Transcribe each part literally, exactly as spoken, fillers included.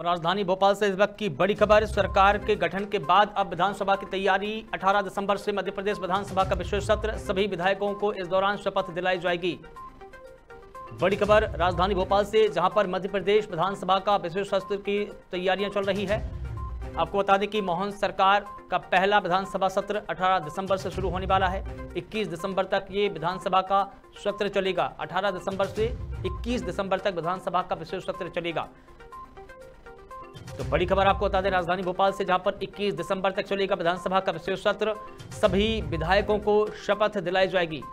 राजधानी भोपाल से इस वक्त की बड़ी खबर। सरकार के गठन के बाद अब विधानसभा की तैयारी। अठारह दिसंबर से मध्य प्रदेश विधानसभा का विशेष सत्र। सभी विधायकों को इस दौरान शपथ दिलाई जाएगी। बड़ी खबर राजधानी भोपाल से, जहां पर मध्य प्रदेश विधानसभा का विशेष सत्र की तैयारियां चल रही है। आपको बता दें कि मोहन सरकार का पहला विधानसभा सत्र अठारह दिसंबर से शुरू होने वाला है। इक्कीस दिसंबर तक ये विधानसभा का सत्र चलेगा। अठारह दिसंबर से इक्कीस दिसंबर तक विधानसभा का विशेष सत्र चलेगा। तो बड़ी खबर आपको बता दें राजधानी भोपाल से, जहां पर इक्कीस दिसंबर तक चलेगा विधानसभा का विशेष सत्र। सभी विधायकों को शपथ दिलाई जाएगी।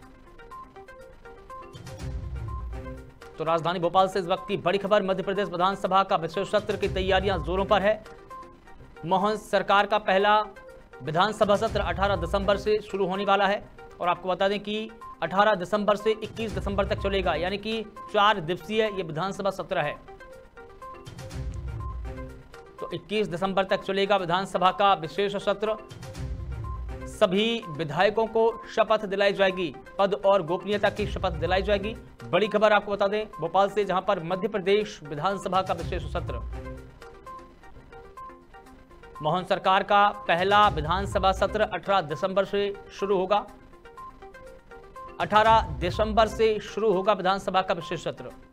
तो राजधानी भोपाल से इस वक्त की बड़ी खबर। मध्य प्रदेश विधानसभा का विशेष सत्र की तैयारियां जोरों पर है। मोहन सरकार का पहला विधानसभा सत्र अठारह दिसंबर से शुरू होने वाला है और आपको बता दें कि अठारह दिसंबर से इक्कीस दिसंबर तक चलेगा, यानी कि चार दिवसीय ये विधानसभा सत्र है। तो इक्कीस दिसंबर तक चलेगा विधानसभा का विशेष सत्र। सभी विधायकों को शपथ दिलाई जाएगी, पद और गोपनीयता की शपथ दिलाई जाएगी। बड़ी खबर आपको बता दें भोपाल से, जहां पर मध्य प्रदेश विधानसभा का विशेष सत्र। मोहन सरकार का पहला विधानसभा सत्र अठारह दिसंबर से शुरू होगा। अठारह दिसंबर से शुरू होगा विधानसभा का विशेष सत्र।